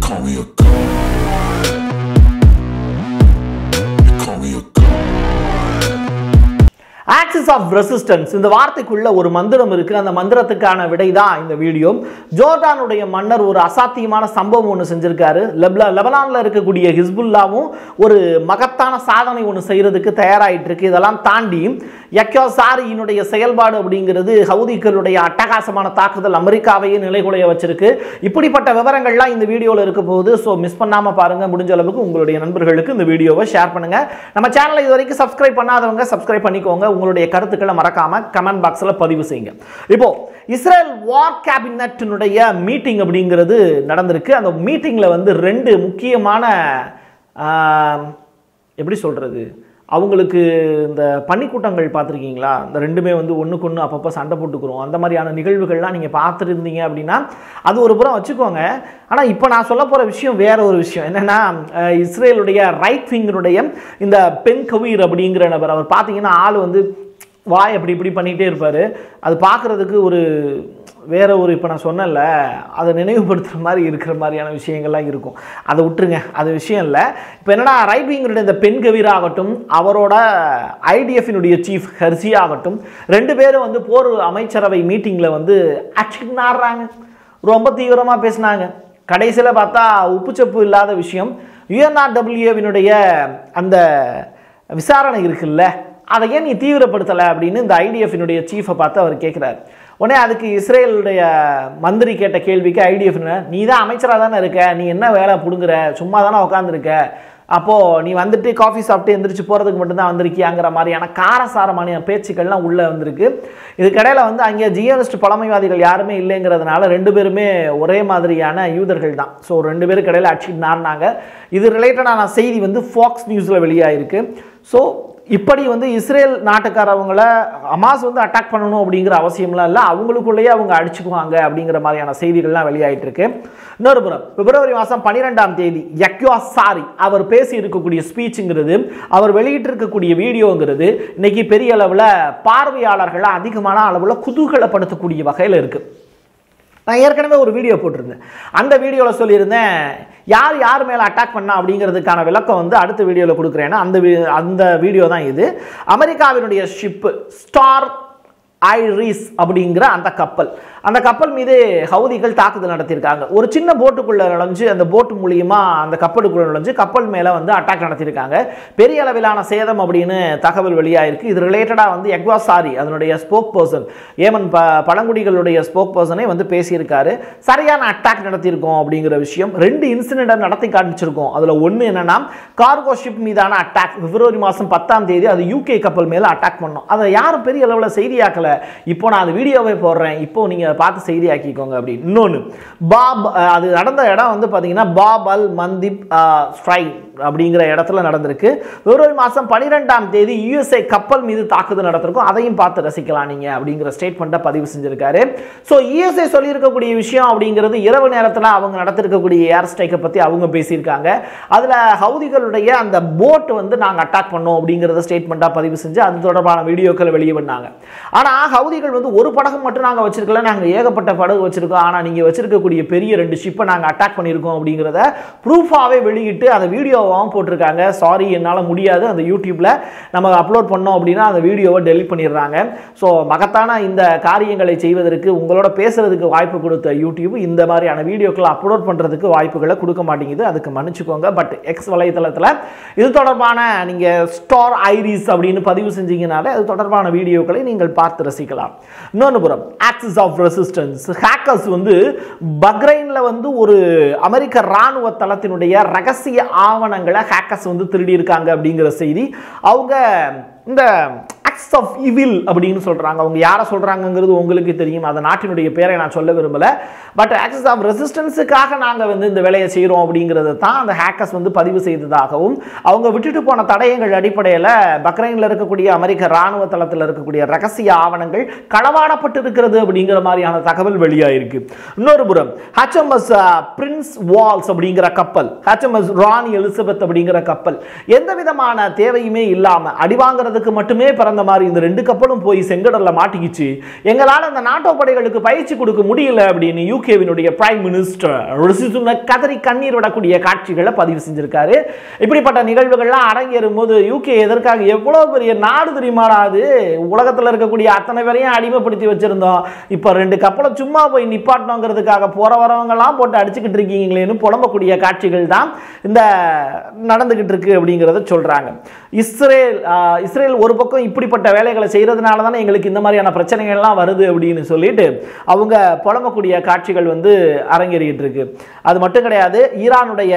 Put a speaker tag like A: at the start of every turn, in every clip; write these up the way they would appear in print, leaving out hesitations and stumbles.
A: call me a god. You call me a god.
B: Axis of resistance இந்த வார்த்தைக்குள்ள ஒரு மந்திரம் இருக்கு. அந்த மந்திரத்துக்கான விடை தான் இந்த வீடியோ. ஜோர்டானுடைய மன்னர் ஒரு அசாத்தியமான சம்பவம் ஒன்று செஞ்சிருக்காரு. லெபனான்ல இருக்கக்கூடிய ஹிஸ்புல்லாவும் ஒரு மகத்தான சாதனை ஒன்று செய்யறதுக்கு தயாராயிட்டு இருக்கு. இதெல்லாம் தாண்டி யக்யாசாரியினுடைய செயல்பாடு அப்படிங்கிறது ஹவுதிகளுடைய அட்டகாசமான தாக்குதல் அமெரிக்காவையே நிலைகுலைய வச்சிருக்கு. இப்படிப்பட்ட விவரங்கள்லாம் இந்த வீடியோவில் இருக்க போகுது. ஸோ மிஸ் பண்ணாம பாருங்க. முடிஞ்ச அளவுக்கு உங்களுடைய நண்பர்களுக்கு இந்த வீடியோவை ஷேர் பண்ணுங்க. நம்ம சேனலை இது வரைக்கும் சப்ஸ்கிரைப் பண்ணாதவங்க சப்ஸ்கிரைப் பண்ணிக்கோங்க. உங்களுடைய கருத்துக்களை மறக்காம கமெண்ட் பாக்ஸ்ல பதிவு செய்யுங்க. இப்போ இஸ்ரேல் வார் கேபினெட்டினுடைய மீட்டிங் அப்படிங்கிறது நடந்திருக்கு. அந்த மீட்டிங்ல வந்து ரெண்டு முக்கியமான எப்படி சொல்றது, அவங்களுக்கு இந்த பன்னிக்கூட்டங்கள் பார்த்துருக்கீங்களா? இந்த ரெண்டுமே வந்து ஒன்றுக்கு ஒன்று அப்பப்போ சண்டை போட்டுக்கிறோம். அந்த மாதிரியான நிகழ்வுகள்லாம் நீங்கள் பார்த்துருந்தீங்க அப்படின்னா அது ஒரு புறம் வச்சுக்கோங்க. ஆனால் இப்போ நான் சொல்ல போகிற விஷயம் வேற ஒரு விஷயம். என்னென்னா, இஸ்ரேலுடைய ரைட் விங்கருடைய இந்த பென் கவீர் அப்படிங்கிற நபர், அவர் பார்த்தீங்கன்னா ஆள் வந்து வாய் அப்படி இப்படி பண்ணிகிட்டே இருப்பார். அது பார்க்குறதுக்கு ஒரு வேற ஒரு, இப்போ நான் சொன்னேன்ல, அதை நினைவுபடுத்துகிற மாதிரி இருக்கிற மாதிரியான விஷயங்கள்லாம் இருக்கும். அதை விட்டுருங்க, அது விஷயம் இல்லை. இப்போ என்னன்னா, ரைட் விங்கருடைய இந்த பென் கவீர் ஆகட்டும், அவரோட ஐடிஎஃபினுடைய சீஃப் ஹெர்சி ஆகட்டும், ரெண்டு பேரும் வந்து போர் அமைச்சரவை மீட்டிங்கில் வந்து ஆக்ஷன் ஆடுறாங்க. ரொம்ப தீவிரமாக பேசினாங்க. கடைசியில் பார்த்தா உப்புச்சப்பு இல்லாத விஷயம், UNRWAவினுடைய அந்த விசாரணை இருக்குல்ல, அதை ஏன் நீ தீவிரப்படுத்தலை அப்படின்னு இந்த ஐடிஎஃபினுடைய சீஃபை பார்த்து அவர் கேட்குறாரு. உடனே அதுக்கு இஸ்ரேலுடைய மந்திரி கேட்ட கேள்விக்கு ஐடிஎஃப், நீ தான் அமைச்சராக தானே இருக்க, நீ என்ன வேலை பிடுங்குற, சும்மா தானே உட்காந்துருக்க, அப்போது நீ வந்துட்டு காஃபி சாப்பிட்டு எந்திரிச்சு போகிறதுக்கு மட்டும்தான் வந்திருக்கியாங்கிற மாதிரியான காரசாரமான பேச்சுக்கள்லாம் உள்ளே வந்திருக்கு. இதுக்கடையில் வந்து அங்கே ஜியோனிஸ்ட் பழமைவாதிகள் யாருமே இல்லைங்கிறதுனால ரெண்டு பேருமே ஒரே மாதிரியான யூதர்கள் தான். ஸோ ரெண்டு பேருக்கு இடையில் அடிச்சுட்டு நார்னாங்க. இது ரிலேட்டடான செய்தி வந்து ஃபாக்ஸ் நியூஸில் வெளியாகிருக்கு. ஸோ இப்படி வந்து இஸ்ரேல் நாட்டுக்காரவங்களை ஹமாஸ் வந்து அட்டாக் பண்ணணும் அப்படிங்கிற அவசியம்லாம் இல்லை, அவங்களுக்குள்ளேயே அவங்க அடிச்சுக்குவாங்க அப்படிங்கிற மாதிரியான செய்திகள்லாம் வெளியாகிட்டு இருக்கு. இன்னொரு புறம் பிப்ரவரி மாதம் 12ஆம் தேதி யக்யாசாரி அவர் பேசி இருக்கக்கூடிய ஸ்பீச்சுங்கிறது, அவர் வெளியிட்டு இருக்கக்கூடிய வீடியோங்கிறது இன்னைக்கு பெரிய அளவில் பார்வையாளர்களை அதிகமான அளவில் குதூகலப்படுத்தக்கூடிய வகையில் இருக்கு. நான் ஏற்கனவே ஒரு வீடியோ போட்டிருந்தேன். அந்த வீடியோவில் சொல்லியிருந்தேன், யார் யார் மேலே அட்டாக் பண்ணா அப்படிங்கிறதுக்கான விளக்கம் வந்து அடுத்த வீடியோவில் கொடுக்குறேன்னா அந்த வீடியோ தான் இது. அமெரிக்காவினுடைய ஷிப்பு ஸ்டார் ஐரிஸ் அப்படிங்கிற அந்த கப்பல் மீது ஹவுதிகள் தாக்குதல் நடத்தியிருக்காங்க. ஒரு சின்ன போட்டுக்குள்ளே நுழைஞ்சு அந்த போட்டு மூலியமா அந்த கப்பலுக்குள்ளே நுழைஞ்சு கப்பல் மேலே வந்து அட்டாக் நடத்தியிருக்காங்க. பெரிய அளவிலான சேதம் அப்படின்னு தகவல் வெளியாயிருக்கு. இது ரிலேட்டடாக வந்து யக்யாசாரி அதனுடைய ஸ்போக் பர்சன், ஏமன் பழங்குடிகளுடைய ஸ்போக் பர்சனே வந்து பேசியிருக்காரு. சரியான அட்டாக் நடத்தியிருக்கோம் அப்படிங்கிற விஷயம். 2 இன்சிடென்ட் நடத்தி காமிச்சிருக்கோம். அதில் ஒன்று என்னன்னா, கார்கோ ஷிப் மீதான அட்டாக் பிப்ரவரி மாதம் 10ஆம் தேதி அது UK கப்பல் மேலே அட்டாக் பண்ணோம். அதை யாரும் பெரிய அளவில் செய்தியாக்கல. இப்போ நான் அந்த வீடியோவை போடுறேன், இப்போ நீங்க பார்த்து செய்தி ஆக்கிக்கோங்க அப்படின்னு. இன்னொன்று, அது நடந்த இடம் வந்து பார்த்தீங்கன்னா பாப் அல் மந்திப் ஸ்ட்ரை அப்படிங்கிற இடத்துல நடந்திருக்கு. பிப்ரவரி மாதம் 12ஆம் தேதி USA கப்பல் மீது தாக்குதல் நடத்திருக்கும். அதையும் பார்த்து ரசிக்கலாம் நீங்க அப்படிங்கிற ஸ்டேட்மெண்ட்டை பதிவு செஞ்சிருக்காரு. ஸோ USA சொல்லியிருக்கக்கூடிய விஷயம் அப்படிங்கிறது, இரவு நேரத்தில் அவங்க நடத்திருக்கக்கூடிய ஏர் ஸ்ட்ரைக்கை பற்றி அவங்க பேசியிருக்காங்க. அதில் ஹவுதிகளுடைய அந்த போட் வந்து நாங்கள் அட்டாக் பண்ணோம் அப்படிங்கிறத ஸ்டேட்மெண்ட்டாக பதிவு செஞ்சு அது தொடர்பான வீடியோக்களை வெளியே பண்ணாங்க. ஆனால் ஹவுதிகள் வந்து ஒரு படகு மட்டும் நாங்கள் வச்சிருக்கல, நாங்கள் ஏகப்பட்ட படகு வச்சிருக்கோம், ஆனால் நீங்கள் வச்சிருக்கக்கூடிய பெரிய 2 ஷிப்பை நாங்கள் அட்டாக் பண்ணியிருக்கோம் அப்படிங்கிறத ப்ரூஃபாகவே வெளியிட்டு அந்த வீடியோவாகவும் போட்டிருக்காங்க. சாரி, என்னால் முடியாது, அந்த யூடியூப்ல நம்ம அப்லோட் பண்ணோம் அப்படின்னா அந்த வீடியோவை டெலிட் பண்ணிடுறாங்க. ஸோ மகத்தான இந்த காரியங்களை செய்வதற்கு, உங்களோட பேசுறதுக்கு வாய்ப்பு கொடுத்த யூடியூப் இந்த மாதிரியான வீடியோக்களை அப்லோட் பண்ணுறதுக்கு வாய்ப்புகளை கொடுக்க மாட்டேங்குது. அதுக்கு மன்னிச்சுக்கோங்க. பட் எக்ஸ் வலைத்தளத்தில் இது தொடர்பான நீங்கள் ஸ்டார் ஐரிஸ் அப்படின்னு பதிவு செஞ்சீங்கனாலே அது தொடர்பான வீடியோக்களை நீங்கள் பார்த்து ரசிக்கலாம். இன்னொன்று புறம், ஆக்சிஸ் ஆஃப் ரெசிஸ்டன்ஸ் ஹேக்கர்ஸ் வந்து பஹ்ரைன்ல வந்து ஒரு அமெரிக்க ராணுவ தளத்தினுடைய ரகசிய ஆவணங்களை ஹேக்கர்ஸ் வந்து திருடி இருக்காங்க அப்படிங்கிற செய்தி. அவங்க இந்த ஆக்ட்ஸ் ஆஃப் இவில் அப்படின்னு சொல்றாங்க. அவங்க யாரை சொல்றாங்கங்கிறது உங்களுக்கு தெரியும். அந்த நாட்டினுடைய பேரை நான் சொல்ல விரும்பல. பட் ஆக்சஸ் ஆஃப் ரெசிஸ்டன்ஸுக்காக நாங்கள் வந்து இந்த வேலையை செய்கிறோம் அப்படிங்கிறது தான் அந்த ஹேக்கர்ஸ் வந்து பதிவு செய்ததாகவும், அவங்க விட்டுட்டு போன தடயங்கள் அடிப்படையில் பஹ்ரைனில் இருக்கக்கூடிய அமெரிக்க ராணுவ தளத்தில் இருக்கக்கூடிய ரகசிய ஆவணங்கள் களவாடப்பட்டு இருக்கிறது அப்படிங்கிற மாதிரியான தகவல் வெளியாயிருக்கு. இன்னொரு புறம் HMS பிரின்ஸ் வால்ஸ் அப்படிங்கிற கப்பல், HMS ராணி எலிசபெத் அப்படிங்கிற கப்பல் எந்த விதமான தேவையுமே இல்லாமல் அடிவாங்கிறதுக்கு மட்டுமே பிறந்த மாதிரி இந்த 2 கப்பலும் போய் செங்கடல்ல மாட்டிக்கிச்சு, எங்களால் அந்த நாட்டோ படைகளுக்கு பயிற்சி கொடுக்க முடியல அப்படின்னு யூகேவினுடைய பிரைம் மினிஸ்டர் ரிஷி சுனக் கதறி கண்ணீர் விடக்கூடிய காட்சிகளை பதிவு செஞ்சிருக்காரு. இப்படிப்பட்ட நிகழ்வுகள்லாம் அரங்கேறும் போது யூகே எதற்காக எவ்வளவு பெரிய நாடு தெரியுமாடா, அது உலகத்தில் இருக்கக்கூடிய அத்தனை பேரையும் அடிமைப்படுத்தி வச்சிருந்தோம், இப்ப 2 கப்பலை சும்மா போய் நிப்பாட்டணுங்கிறதுக்காக போற வரவங்கலாம் போட்டு அடிச்சுக்கிட்டு இருக்கீங்களேன்னு புலம்பக்கூடிய காட்சிகள் தான் இந்த நடந்துகிட்டு இருக்கு அப்படிங்கிறத சொல்றாங்க. இஸ்ரேல் ஒரு பக்கம் இப்படிப்பட்ட வேலைகளை செய்யறதுனால தானே எங்களுக்கு இந்த மாதிரியான பிரச்சனைகள்லாம் வருது அப்படின்னு சொல்லிட்டு அவங்க புலம்பக்கூடிய காட்சிகள் வந்து அரங்கேறிட்டு இருக்கு. அது மட்டும் கிடையாது, ஈரானுடைய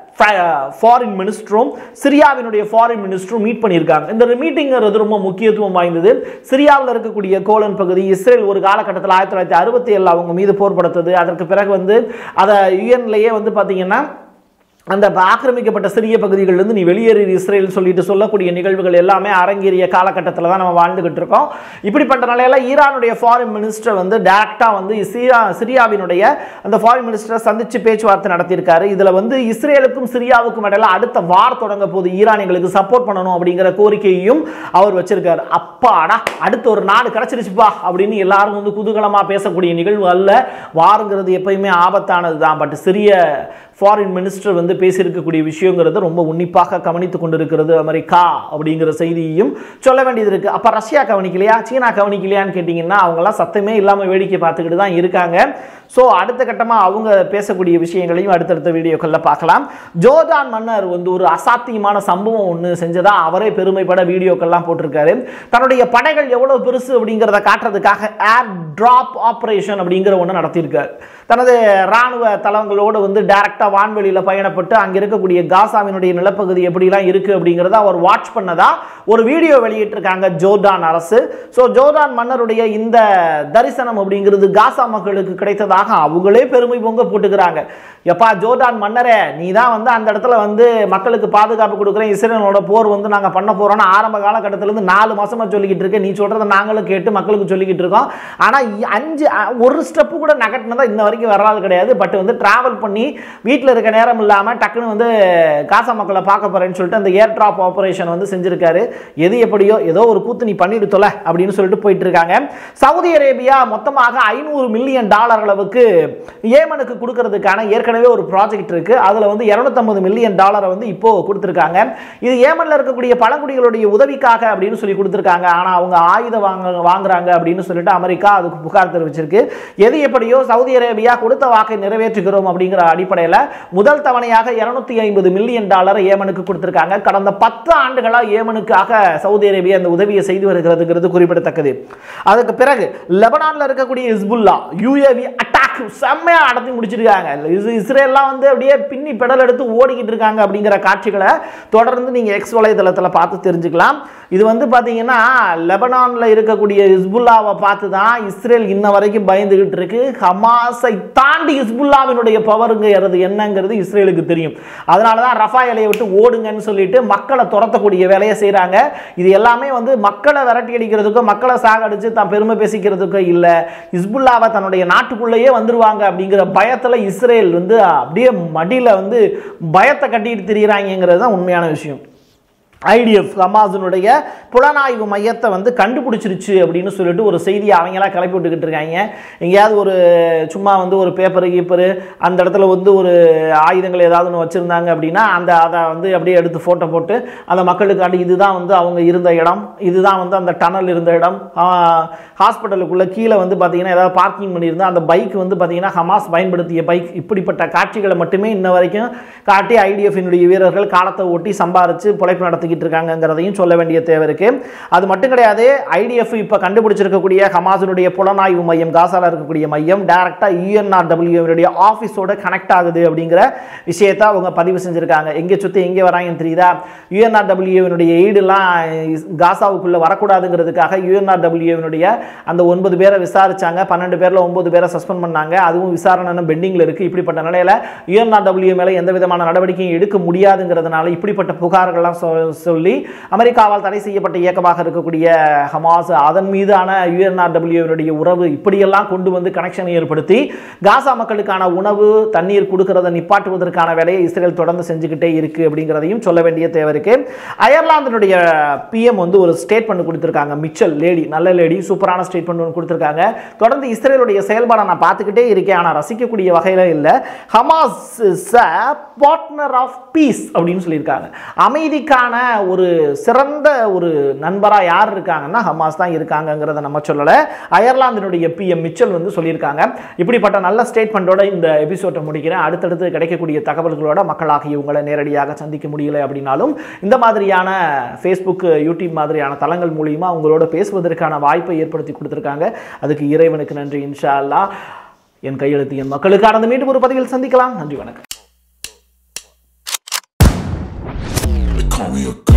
B: ஃபாரின் மினிஸ்டரும் சிரியாவினுடைய ஃபாரின் மினிஸ்டரும் மீட் பண்ணியிருக்காங்க. இந்த மீட்டிங்கிறது ரொம்ப முக்கியத்துவம் வாய்ந்தது. சிரியாவில் இருக்கக்கூடிய கோலன் பகுதி இஸ்ரேல் ஒரு காலகட்டத்தில் 1967 அவங்க மீது போர் தொடுத்தது. அதற்கு பிறகு வந்து அதை யுஎன்லேயே வந்து பார்த்தீங்கன்னா அந்த ஆக்கிரமிக்கப்பட்ட சிறிய பகுதிகளிலிருந்து நீ வெளியேறி இஸ்ரேல் சொல்லிட்டு சொல்லக்கூடிய நிகழ்வுகள் எல்லாமே அரங்கேறிய காலகட்டத்தில் தான் நம்ம வாழ்ந்துகிட்டு இருக்கோம். இப்படிப்பட்ட நிலையில ஈரானுடைய ஃபாரின் மினிஸ்டர் வந்து டைரக்டா வந்து சிரியாவினுடைய அந்த ஃபாரின் மினிஸ்டரை சந்திச்சு பேச்சுவார்த்தை நடத்தியிருக்காரு. இதுல வந்து இஸ்ரேலுக்கும் சிரியாவுக்கும் இடையில அடுத்த வார் தொடங்க போது ஈரானியங்களுக்கு சப்போர்ட் பண்ணணும் அப்படிங்கிற கோரிக்கையையும் அவர் வச்சிருக்காரு. அப்பாடா, அடுத்த ஒரு நாடு கிடைச்சிருச்சுப்பா அப்படின்னு எல்லாரும் வந்து குதூகலமா பேசக்கூடிய நிகழ்வு அல்ல. வாருங்கிறது எப்பயுமே ஆபத்தானது தான். பட் சிரிய ஃபாரின் மினிஸ்டர் வந்து பேசியிருக்கக்கூடிய விஷயங்கிறது ரொம்ப உன்னிப்பாக கவனித்துக் கொண்டிருக்கிறது அமெரிக்கா அப்படிங்கிற செய்தியையும் சொல்ல வேண்டியது இருக்கு. அப்ப ரஷ்யா கவனிக்கலையா, சீனா கவனிக்கலையான்னு கேட்டீங்கன்னா அவங்கெல்லாம் சத்தமே இல்லாம வேடிக்கை பார்த்துக்கிட்டு தான் இருக்காங்க. ஸோ அடுத்த கட்டமாக அவங்க பேசக்கூடிய விஷயங்களையும் அடுத்தடுத்த வீடியோக்களில் பார்க்கலாம். ஜோர்டான் மன்னர் வந்து ஒரு அசாத்தியமான சம்பவம் ஒன்று செஞ்சதா அவரே பெருமைப்பட வீடியோக்கள்லாம் போட்டிருக்காரு. தன்னுடைய படைகள் எவ்வளவு பெருசு அப்படிங்கிறத காட்டுறதுக்காக ஏர் டிராப் ஆபரேஷன் அப்படிங்கிற ஒன்று நடத்தியிருக்காரு. தனது ராணுவ தளங்களோடு வந்து டைரக்டா வான்வெளியில் பயணப்பட்டு அங்கே இருக்கக்கூடிய காசாவினுடைய நிலப்பகுதி எப்படிலாம் இருக்கு அப்படிங்கிறத அவர் வாட்ச் பண்ணதா ஒரு வீடியோ வெளியிட்டிருக்காங்க ஜோர்டான் அரசு. ஸோ ஜோர்டான் மன்னருடைய இந்த தரிசனம் அப்படிங்கிறது காசா மக்களுக்கு கிடைத்ததாக அவங்களே பெருமை பொங்க போட்டுக்கிறாங்க. எப்பா ஜோர்டான் மன்னரே, நீ தான் வந்து அந்த இடத்துல வந்து மக்களுக்கு பாதுகாப்பு கொடுக்குறேன், இஸ்ரேலோட போர் வந்து நாங்கள் பண்ண போறோம்னு ஆரம்ப காலகட்டத்திலிருந்து 4 மாசமா சொல்லிக்கிட்டு இருக்கேன். நீ சொல்றதை நாங்களும் கேட்டு மக்களுக்கு சொல்லிக்கிட்டு இருக்கோம். ஆனால் ஒரு ஸ்டெப்பு கூட நகட்டினதா இன்ன வரைக்கும் வராது கிடையாது. பட் வந்து டிராவல் பண்ணி வீட்டில் இருக்க நேரம் இல்லாமல் டக்குன்னு வந்து காசா மக்களை பார்க்க போறேன்னு சொல்லிட்டு அந்த ஏர் டிராப் ஆபரேஷன் வந்து செஞ்சிருக்காரு. எது எப்படியோ ஏதோ ஒரு கூத்து நீ பண்ணிட்டு தொலை அப்படின்னு சொல்லிட்டு போயிட்டு இருக்காங்க. சவுதி அரேபியா மொத்தமாக $500 மில்லியன் அளவுக்கு ஏமனுக்கு கொடுக்கிறதுக்கான ஏற்கனவே ஒரு ப்ராஜெக்ட் இருக்கு. அதுல வந்து $250 மில்லியன் வந்து இப்போ கொடுத்திருக்காங்க. இது ஏமன்ல இருக்கக்கூடிய பழங்குடிகளுடைய உதவிக்காக அப்படின்னு சொல்லி கொடுத்திருக்காங்க. ஆனா அவங்க ஆயுதம் வாங்குறாங்க அப்படின்னு சொல்லிட்டு அமெரிக்கா அதுக்கு புகார் தெரிவிச்சிருக்கு. எது எப்படியோ சவுதி அரேபியா கொடுத்த வாக்கை நிறைவேற்றுகிறோம் அப்படிங்கிற அடிப்படையில் முதல் தவணையாக $250 மில்லியன் ஏமனுக்கு கொடுத்திருக்காங்க. கடந்த 10 ஆண்டுகளா ஏமனுக்காக சவுதி அரேபியா இந்த உதவியை செய்து வருகிறதுங்கிறது குறிப்பிடத்தக்கது. அதுக்கு பிறகு லெபனான்ல இருக்கக்கூடிய ஹிஸ்புல்லா யுஏவி அட்டாக் செம்மையா நடத்தி முடிச்சிருக்காங்க. இஸ்ரேல்லாம் வந்து அப்படியே பின்னி பெடல் எடுத்து ஓடிக்கிட்டு இருக்காங்க அப்படிங்கிற காட்சிகளை தொடர்ந்து நீங்க எக்ஸ் வலைதளத்தில் பார்த்து தெரிஞ்சுக்கலாம். இது வந்து பாத்தீங்கன்னா லெபனான்ல இருக்கக்கூடிய ஹிஸ்புல்லாவை பார்த்து தான் இஸ்ரேல் இன்ன வரைக்கும் பயந்துகிட்டு இருக்கு. ஹமாஸை தாண்டி ஹிஸ்புல்லாவினுடைய பவருங்கிறது என்னங்கிறது இஸ்ரேலுக்கு தெரியும். அதனாலதான் ரஃபா எல்லையை விட்டு ஓடுங்கன்னு சொல்லிட்டு மக்களை துரத்தக்கூடிய வேலையை செய்யறாங்க. இது எல்லாமே வந்து மக்களை விரட்டி அடிக்கிறதுக்கோ மக்களை சாகடிச்சு தான் பெருமை பேசிக்கிறதுக்கோ இல்ல, ஹிஸ்புல்லாவை தன்னுடைய நாட்டுக்குள்ளேயே வந்துருவாங்க அப்படிங்கிற பயத்துல இஸ்ரேல் வந்து அப்படியே மடியில வந்து பயத்தை கட்டிட்டு திரியிறாங்கிறது தான் உண்மையான விஷயம். ஐடிஎஃப் ஹமாஸினுடைய புலனாய்வு மையத்தை வந்து கண்டுபிடிச்சிருச்சு அப்படின்னு சொல்லிட்டு ஒரு செய்தியை அவங்களாம் கிளப்பி விட்டுக்கிட்டு இருக்காங்க. எங்கேயாவது ஒரு சும்மா வந்து ஒரு பேப்பரு அந்த இடத்துல வந்து ஒரு ஆயுதங்கள் ஏதாவது ஒன்று வச்சுருந்தாங்க அப்படின்னா அதை வந்து அப்படியே எடுத்து ஃபோட்டோ போட்டு அந்த மக்களுக்காண்டி இதுதான் வந்து அவங்க இருந்த இடம், இதுதான் வந்து அந்த டனல் இருந்த இடம், ஹாஸ்பிட்டலுக்குள்ளே கீழே வந்து பார்த்தீங்கன்னா ஏதாவது பார்க்கிங் பண்ணியிருந்தா அந்த பைக் வந்து பார்த்தீங்கன்னா ஹமாஸ் பயன்படுத்திய பைக், இப்படிப்பட்ட காட்சிகளை மட்டுமே இன்ன வரைக்கும் காட்டி ஐடிஎஃபினுடைய வீரர்கள் காலத்தை ஓட்டி சம்பாரித்து பிழைப்பு நடத்தி இருக்காங்கிறதையும் சொல்ல வேண்டிய தேவை இருக்கு. அது மட்டும் கிடையாது, ஐடிஎஃப் இப்ப கண்டுபிடிச்சிருக்கக்கூடிய ஹமாஸினுடைய புலனாய்வு மையம் காசால இருக்கக்கூடிய மையம் டைரக்டா யுஎன்ஆர்டபிள்யூ ஆபீஸோட கனெக்ட் ஆகுது அப்படிங்கிற விஷயத்தை அவங்க பதிவு செஞ்சிருக்காங்க. எங்க சுத்தி எங்க வராங்கன்னு தெரியுதா? யுஎன்ஆர்டபிள்யூ எய்டுலாம் காசாவுக்குள்ள வரக்கூடாதுங்கிறதுக்காக யுஎன்ஆர்டபிள்யூ அந்த 9 பேரை விசாரிச்சாங்க. 12 பேர்ல 9 பேரை சஸ்பெண்ட் பண்ணாங்க. அதுவும் விசாரணை பெண்டிங்ல இருக்கு. இப்படிப்பட்ட நிலையில யுஎன்ஆர்டபிள்யூ மேல எந்த விதமான நடவடிக்கையும் எடுக்க முடியாதுங்கிறதுனால இப்படிப்பட்ட புகார்கள்லாம் சொல்லி அமெரிக்காவால் தடை செய்யப்பட்ட இயக்கமாக இருக்கக்கூடிய ஹமாஸ் அதன் மீதான UNRWA உறவு இப்படியெல்லாம் கொண்டு வந்து கனெக்ஷனை ஏற்படுத்தி காசா மக்களுக்கான உணவு தண்ணீர் கொடுக்கறதை நிப்பாட்டுவதற்கான வேலையை இஸ்ரேல் தொடர்ந்து செஞ்சுக்கிட்டே இருக்கு அப்படிங்கிறதையும் சொல்ல வேண்டிய தேவை இருக்கு. அயர்லாந்தினுடைய PM வந்து ஒரு ஸ்டேட்மெண்ட் கொடுத்திருக்காங்க. மிச்சல் லேடி, நல்ல லேடி, சூப்பரான ஸ்டேட்மெண்ட் ஒன்று கொடுத்திருக்காங்க. தொடர்ந்து இஸ்ரேலுடைய செயல்பாடை நான் பார்த்துக்கிட்டே இருக்கேன், ஆனால் ரசிக்கக்கூடிய வகையில் இல்லை. Hamas is a partner of peace அப்படின்னு சொல்லியிருக்காங்க. அமைதிக்கான ஒரு சிறந்த ஒரு நண்பராக யார் இருக்காங்கன்னா ஹமாஸ் தான் இருக்காங்கிறத நம்ம சொல்லலை. அயர்லாந்தினுடைய PM மிச்சல் வந்து சொல்லியிருக்காங்க. இப்படிப்பட்ட நல்ல ஸ்டேட்மெண்ட்டோட இந்த எபிசோட்டை முடிக்கிறேன். அடுத்தடுத்து கிடைக்கக்கூடிய தகவல்களோட மக்களாகிய உங்களை நேரடியாக சந்திக்க முடியலை அப்படின்னாலும் இந்த மாதிரியான ஃபேஸ்புக், யூடியூப் மாதிரியான தளங்கள் மூலியமா உங்களோட பேசுவதற்கான வாய்ப்பை ஏற்படுத்தி கொடுத்துருக்காங்க. அதுக்கு இறைவனுக்கு நன்றி. இன்ஷா அல்லாஹ் என் கையெழுத்து என் மக்களுக்கான மீண்டும் ஒரு பதிவில் சந்திக்கலாம். நன்றி, வணக்கம்.